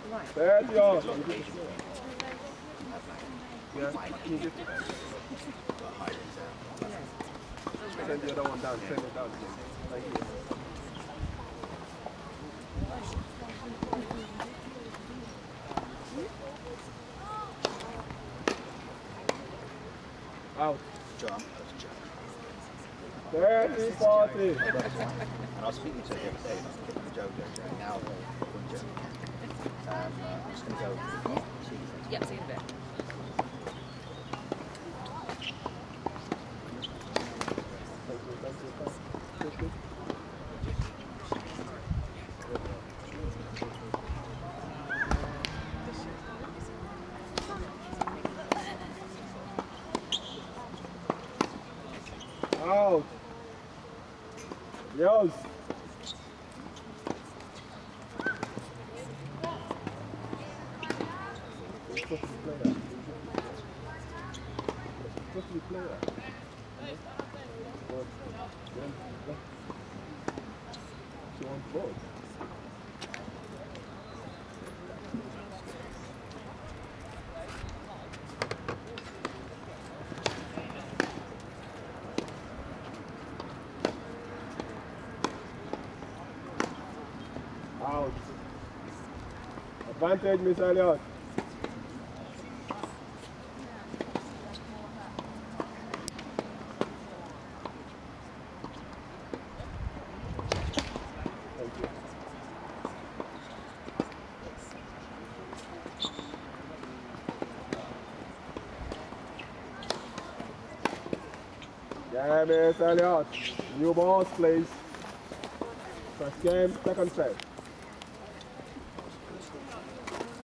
30 yards. A lot of Asian people. Yeah, can you just send the other one down? Send it down. Thank you. Out. Jump. 30, 40. And I was speaking to her the other day about the JoJo now I'm just going to go see. Yep, see you in a bit. Out. Yours. Out. Advantage, Miss Elliott. Thank you. Yeah, Miss Elliott. New balls, please. First game, second set.